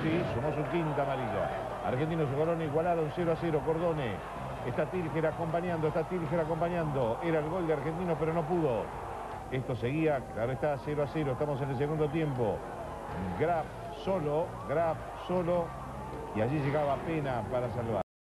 sí, sumó su quinta amarilla. Argentinos y Colón igualaron 0-0. Cordone. Está Tilger acompañando, Era el gol de Argentinos, pero no pudo. Esto seguía, claro está, 0-0. Estamos en el segundo tiempo. Graf solo. Y allí llegaba Pena para salvar.